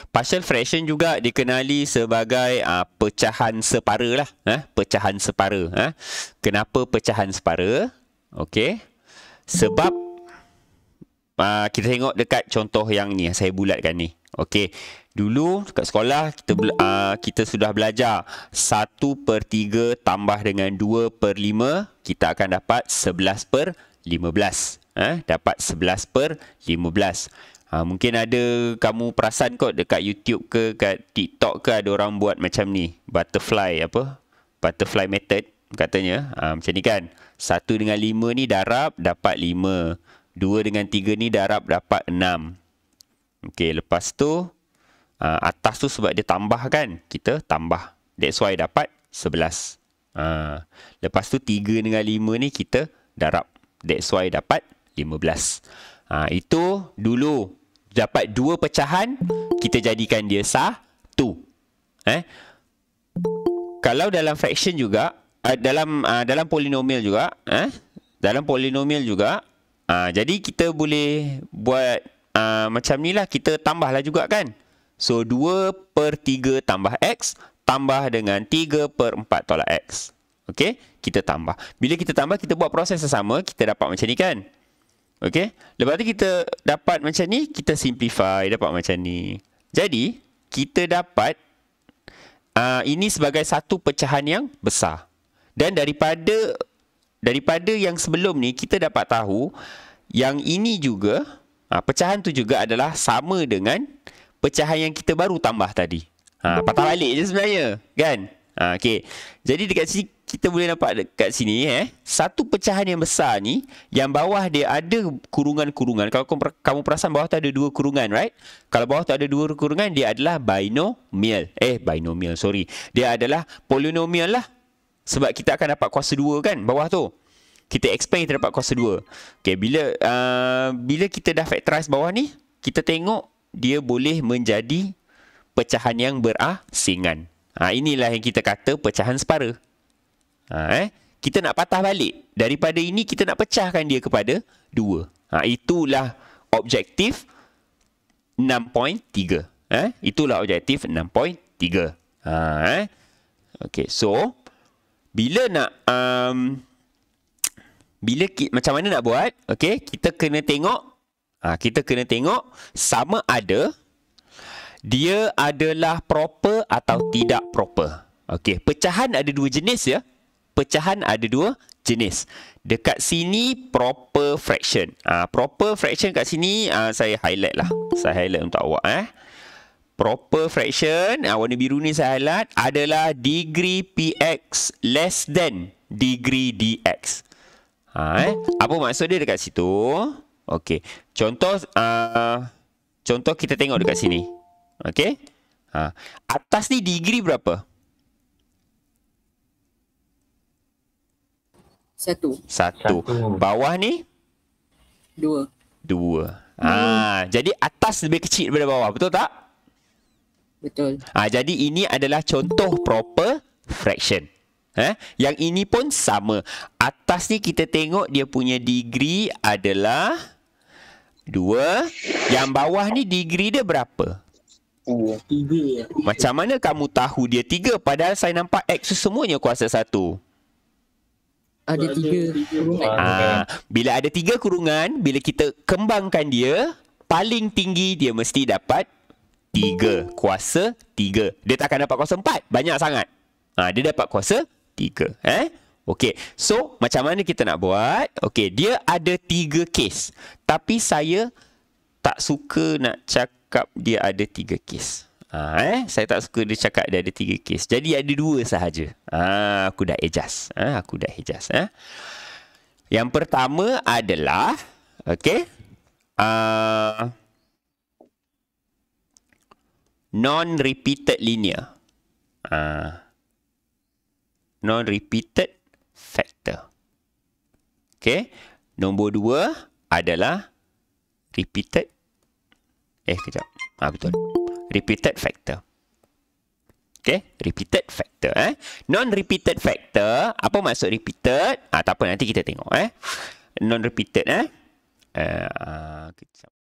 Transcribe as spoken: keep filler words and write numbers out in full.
Partial fraction juga dikenali sebagai uh, pecahan separa lah. Eh? Pecahan separa. Eh? Kenapa pecahan separa? Okey. Sebab uh, kita tengok dekat contoh yang ni, saya bulatkan ni. Okey. Dulu kat sekolah kita uh, kita sudah belajar satu per tiga tambah dengan dua per lima, kita akan dapat sebelas per lima belas. Eh? Dapat sebelas per lima belas. Ha, mungkin ada kamu perasan kot dekat YouTube ke kat TikTok ke ada orang buat macam ni, butterfly apa? Butterfly method katanya. Ha, macam ni kan. satu dengan lima ni darab dapat lima. dua dengan tiga ni darab dapat enam. Okey, lepas tu ha, atas tu sebab dia tambah kan, kita tambah. That's why dapat sebelas. Ha, lepas tu tiga dengan lima ni kita darab. That's why dapat lima belas. Ha, itu dulu. Dapat dua pecahan, kita jadikan dia satu. Eh? Kalau dalam fraction juga, uh, dalam uh, dalam polinomial juga, eh? dalam polinomial juga, uh, jadi kita boleh buat uh, macam ni lah, kita tambahlah juga kan. So, dua per tiga tambah X, tambah dengan tiga per empat tolak X. Okey, kita tambah. Bila kita tambah, kita buat proses yang sama, kita dapat macam ni kan. Okey, lepas tu kita dapat macam ni, kita simplify, dapat macam ni. Jadi, kita dapat uh, ini sebagai satu pecahan yang besar. Dan daripada daripada yang sebelum ni, kita dapat tahu yang ini juga, uh, pecahan tu juga adalah sama dengan pecahan yang kita baru tambah tadi. Ha, patah balik je sebenarnya, kan? Ha, okey. Jadi dekat sini kita boleh nampak dekat sini eh, satu pecahan yang besar ni, yang bawah dia ada kurungan-kurungan. Kalau kamu perasan bawah tu ada dua kurungan, right? Kalau bawah tu ada dua kurungan, dia adalah binomial. Eh, binomial, sorry. Dia adalah polinomial lah. Sebab kita akan dapat kuasa dua kan, bawah tu. Kita expand, kita dapat kuasa dua. Okay, bila uh, bila kita dah factorize bawah ni, kita tengok dia boleh menjadi pecahan yang berasingan. Ha, inilah yang kita kata pecahan separa. Ha, eh? Kita nak patah balik. Daripada ini kita nak pecahkan dia kepada dua. Ha, itulah objektif enam perpuluhan tiga. Eh? Itulah objektif enam perpuluhan tiga. Ha, eh? Okay, so bila nak um, bila ki, macam mana nak buat? Okay, kita kena tengok. Ha, kita kena tengok sama ada dia adalah proper atau tidak proper. Okay, pecahan ada dua jenis ya. Pecahan ada dua jenis. Dekat sini proper fraction. Ah, proper fraction kat sini ah, saya highlight lah. Saya highlight untuk awak eh. Proper fraction, ah, warna biru ni saya highlight, adalah degree px less than degree dx. Ha, eh. Apa maksud dia dekat situ? Okey. Contoh ah, contoh kita tengok dekat sini. Okey. Ha, atas ni degree berapa? Satu. Satu. Satu. Bawah ni? Dua. Dua. Ah, jadi atas lebih kecil daripada bawah, betul tak? Betul. Ah, jadi ini adalah contoh proper fraction. Eh? Yang ini pun sama. Atas ni kita tengok dia punya degree adalah dua. Yang bawah ni degree dia berapa? Tiga. Tiga. Macam mana kamu tahu dia tiga padahal saya nampak X tu semuanya kuasa satu? Ada tiga kurungan. Ah, bila ada tiga kurungan, bila kita kembangkan dia, paling tinggi dia mesti dapat tiga. Kuasa tiga. Dia tak akan dapat kuasa empat. Banyak sangat. Ah, dia dapat kuasa tiga. Eh? Okey. So, macam mana kita nak buat? Okey, dia ada tiga kes. Tapi saya tak suka nak cakap dia ada tiga kes. Ha, eh? Saya tak suka dia cakap dia ada tiga kes. Jadi ada dua sahaja. Ha, aku dah adjust. Ha, aku dah adjust. Ha? Yang pertama adalah, okay, uh, non-repeated linear. Uh, non-repeated factor. Okay. Nombor dua adalah repeated. Eh, kejap. Ah, betul. Repeated factor. Okay, repeated factor. Eh? Non-repeated factor, apa maksud repeated? Ah, tak apa, nanti kita tengok. Eh? Non-repeated. Eh? Uh, kejap.